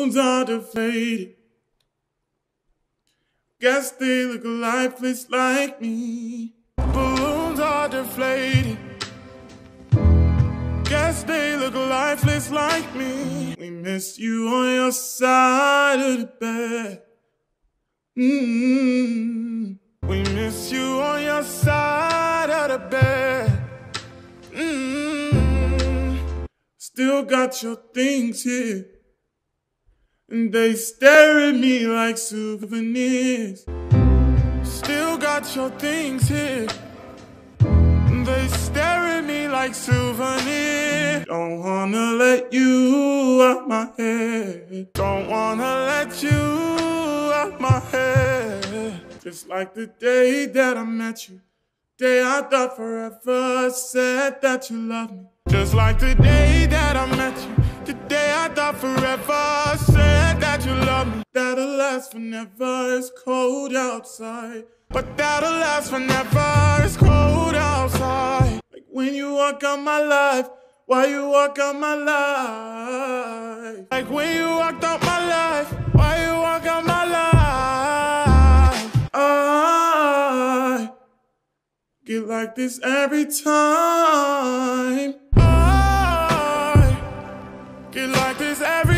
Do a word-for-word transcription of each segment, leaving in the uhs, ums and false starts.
balloons are deflated. Guess they look lifeless like me. Balloons are deflated. Guess they look lifeless like me. We miss you on your side of the bed. Mm-hmm. We miss you on your side of the bed. Mm-hmm. Still got your things here, and they stare at me like souvenirs. Still got your things here, and they stare at me like souvenirs. Don't wanna let you out my head. Don't wanna let you out my head. Just like the day that I met you, day I thought forever said that you loved me. Just like the day that I met you, the day I thought forever said that you love me. That'll last forever, it's cold outside. But that'll last forever, it's cold outside. Like when you walk out my life, why you walk out my life? Like when you walked out my life, why you walk out my life? I get like this every time. I get like this every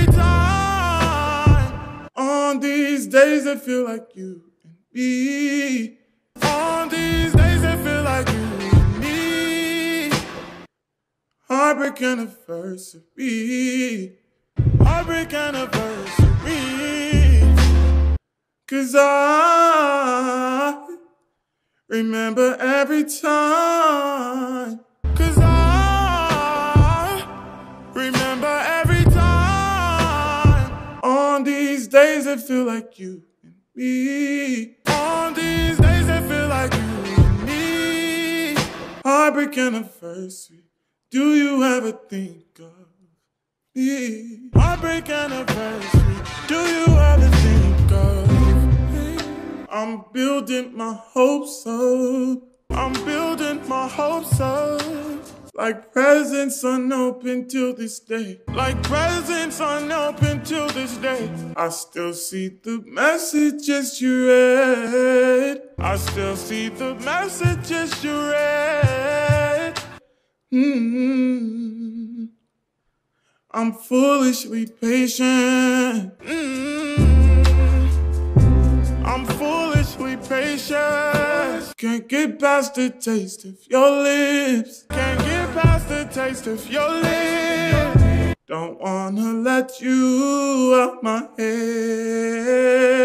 time. On these days I feel like you and me. On these days I feel like you and me. Heartbreak anniversary. Heartbreak anniversary. Cause I remember every time. Cause I remember every time. On these days I feel like you and me. On these days I feel like you and me. Heartbreak anniversary. Do you ever think of me? Heartbreak anniversary. Do you ever think of me? I'm building my hopes up. I'm building my hopes up. Like presents unopened till this day. Like presents unopened till this day. I still see the messages you read. I still see the messages you read. Mm-hmm. I'm foolishly patient. Mm-hmm. I'm foolishly patient. Can't get past the taste of your lips. Can't get past the taste of your lips. Don't wanna let you out my head.